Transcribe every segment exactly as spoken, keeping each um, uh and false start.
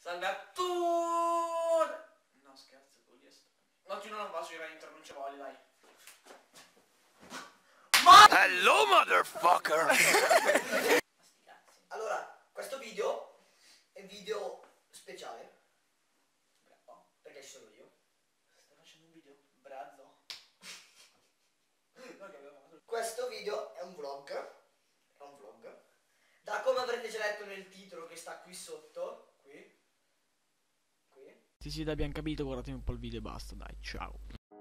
Salve a tutti! No scherzo, oggi non va sui Rai intro, non ci voglio, dai. Ma... Hello motherfucker! Allora, questo video è video speciale. Bravo. Perché ci sono io. Stai facendo un video? Brazzo. Questo video è un vlog. È un vlog. Da come avrete già letto nel titolo che sta qui sotto. Qui. Qui. Sì sì, abbiamo capito, guardate un po' il video e basta, dai, ciao.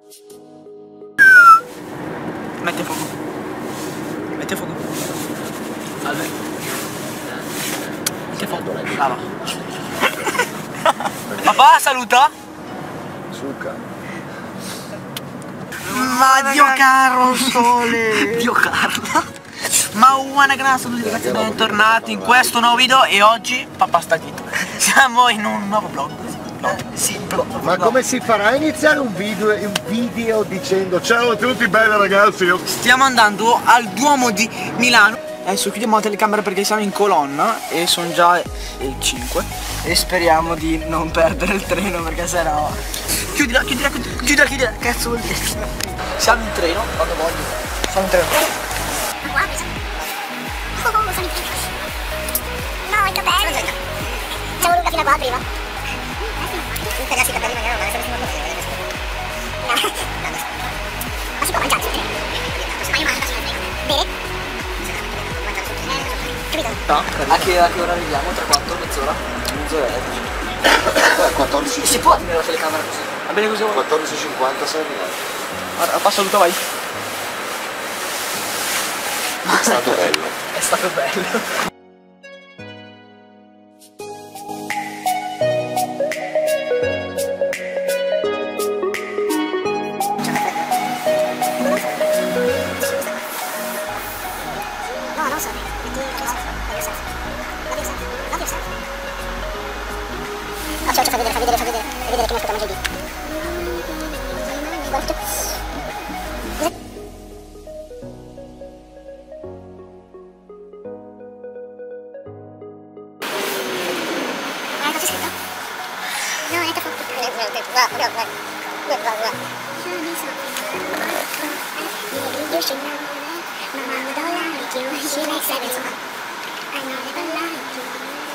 Metti a fuoco. Metti a fuoco. Salve. Metti a fuoco. Brava. Papà, saluta. Succa. Ma Dio caro sole. Dio Carlo. Ma buona grassa a tutti ragazzi, bentornati in questo nuovo video. E oggi, papà sta zitto, siamo in un nuovo vlog. Sì, vlog. Ma come si farà a iniziare un video, un video dicendo ciao a tutti belli ragazzi? Io... Stiamo andando al Duomo di Milano. Adesso chiudiamo la telecamera perché siamo in colonna e sono già il cinque. E speriamo di non perdere il treno perché sennò... Chiudila, chiudila, chiudila, chiudila, cazzo vuol dire? Siamo in treno, quando voglio. Siamo in treno. Oh, sono in treno. No, che bello. Ci siamo voluti fino a qua prima. Tu tagliassi i capelli in maniera normale, sei venuto così. No. Ma si può mangiare sul treno? Ma io mangio sul treno. Bene? Capito? No, a che, a che ora arriviamo? Tra quattro, mezz'ora? Mezz'ora e quattordici. si può tenere la telecamera così? Va bene così? quattordici e cinquanta sei arrivato. Papà saluta, vai. È stato bello. È stato bello. No, non so. Metti yourself. Love yourself. Love yourself. Oh, ciao, fa vedere, fa vedere, fa vedere. Fa vedere che mi ascolta mangiare di. Guarda tu. Ah, cosa c'è scritto? No, è troppo. Guarda, guarda, guarda. Guarda, guarda. You should know that my mama don't like you. She likes seven, so I never like you.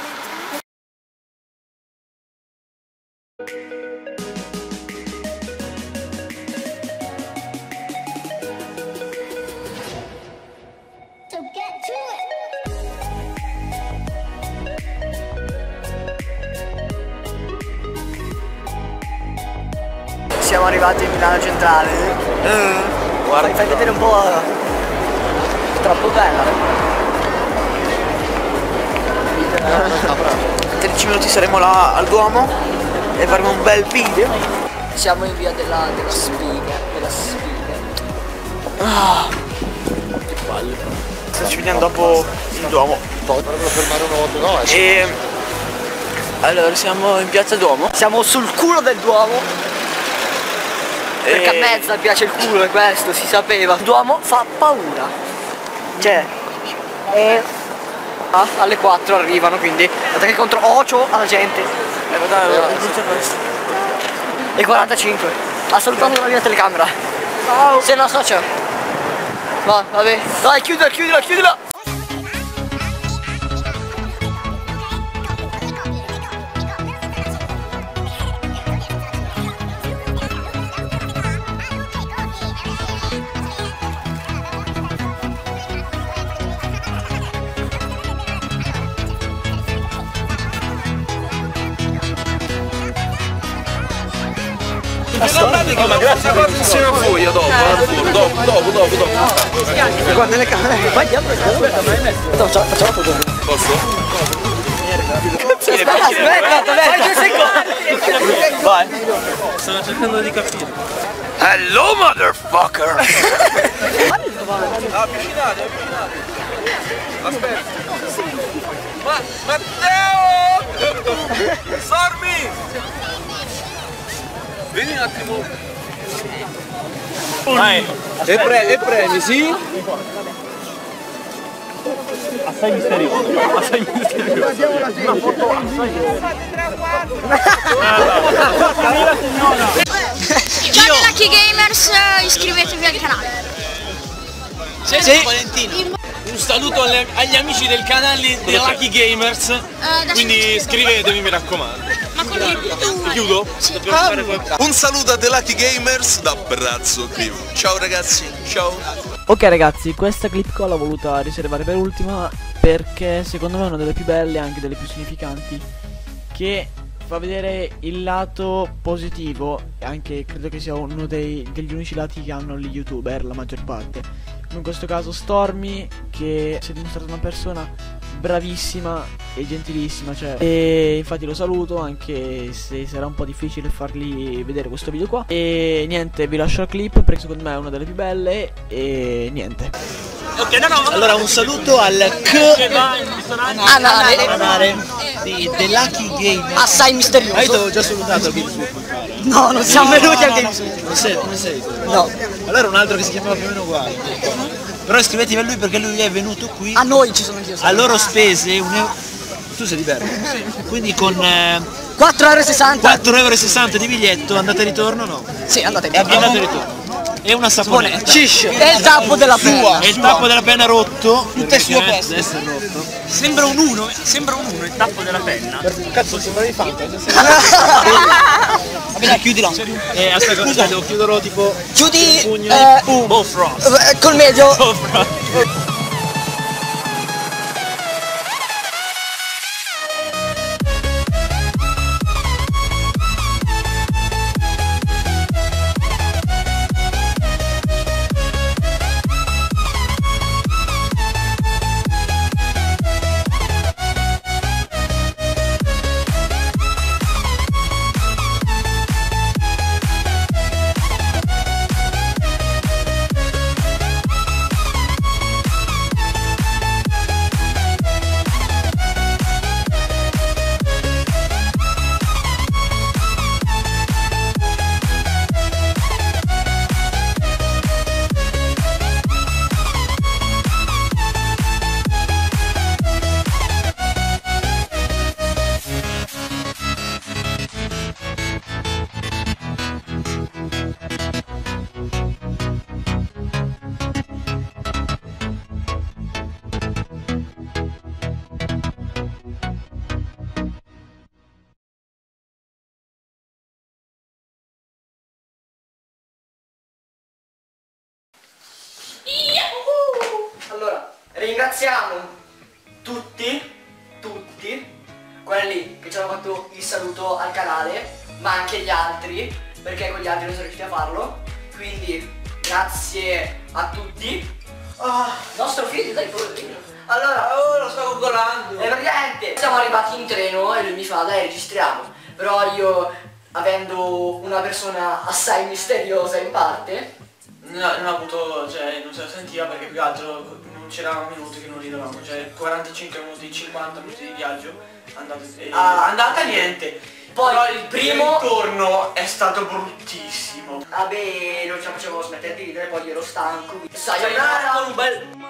So get to it. Siamo arrivati in Milano Centrale. Uh, Guarda, fai vedere un po'. Troppo bella. In tredici minuti saremo là al Duomo e faremo un bel video. Siamo in via della, della Spiga. Della Spiga. Ah, che palle. Ci vediamo dopo il Duomo. Dovrebbero fermare una volta, no? E allora siamo in piazza Duomo. Siamo sul culo del Duomo. Perché a mezza piace il culo e questo si sapeva. Il Duomo fa paura. Cioè e ah, alle quattro arrivano, quindi guarda che contro ocio alla gente. E guarda, e quarantacinque. Ha salutato la mia telecamera. Ciao. Se no socio. Va, vabbè. Dai, chiudila, chiudila, chiudila. No, ma grazie per insieme a voi, io dopo, dopo, dopo, dopo, dopo. Guarda le camere, vai dietro, facciamo la foto. Posso? Aspetta, aspetta, aspetta. Vai. Stavo cercando di capire. Hello motherfucker. Avvicinate, avvicinate. Aspetta. Ma, Matteo! Sormi! Vieni un attimo. Vai. E, pre e premi, sì? assai misterioso. Assai misterioso. Una foto assai. Ciao Lucky Gamers, iscrivetevi al canale. Sì, sì. Valentino. Un saluto alle, agli amici del canale dei Lucky Gamers. Uh, quindi iscrivetevi, mi raccomando. Ma con il chiudo? Sì. Un saluto a The Lucky Gamers da Brazzo Crew. Ciao ragazzi, ciao. Ok ragazzi, questa clip qua l'ho voluta riservare per ultima perché secondo me è una delle più belle e anche delle più significanti, che fa vedere il lato positivo e anche credo che sia uno dei, degli unici lati che hanno gli youtuber, la maggior parte. In questo caso Stormy, che si è dimostrata una persona bravissima e gentilissima, cioè, e infatti lo saluto anche se sarà un po' difficile fargli vedere questo video qua. E niente, vi lascio la clip perché secondo me è una delle più belle. E niente. Ok, no, no. Allora un saluto al K Anale. Anale di The Lucky Gamers. Assai misterioso. Ah, io ti avevo già salutato al Gameswood. No, non siamo venuti al Gameswood. Non sei, non sei. No. Allora un altro che si chiamava più o meno uguale. Però iscrivetevi a lui perché lui è venuto qui A noi ci sono anch'io. a loro spese un euro. Tu sei di Bergamo. Quindi con eh, quattro e sessanta euro. quattro e sessanta euro di biglietto andate e ritorno no? Sì, andate. E andate e ritorno. E una saponetta. Cish. E il tappo della penna. E il tappo della penna rotto. Tutto il suo posto. Deve essere rotto. Sembra un uno, sembra un uno il tappo della penna. Cazzo, sembra di Fanta. Vabbè dai, chiudilo. E aspetta, scusa, devo chiuderlo tipo. Chiudi pugno eh, di Bofrost. eh, col medio. Bofrost. Allora, ringraziamo tutti, tutti, quelli che ci hanno fatto il saluto al canale, ma anche gli altri, perché con gli altri non sono riusciti a farlo. Quindi, grazie a tutti. Oh, nostro figlio, dai, poverino. Allora, oh, lo sto coccolando. E praticamente siamo arrivati in treno e lui mi fa, dai, registriamo. Però io, avendo una persona assai misteriosa in parte, No, non ho avuto, cioè non se la sentiva perché più che altro non c'erano minuti che non ridavamo, cioè quarantacinque minuti, cinquanta minuti di viaggio, andate, e, Ah. andata niente. Poi Però il primo- il ritorno è stato bruttissimo. vabbè, non ce la facevo smettere di ridere, poi ero stanco. Sayonara Sayonara. con un bel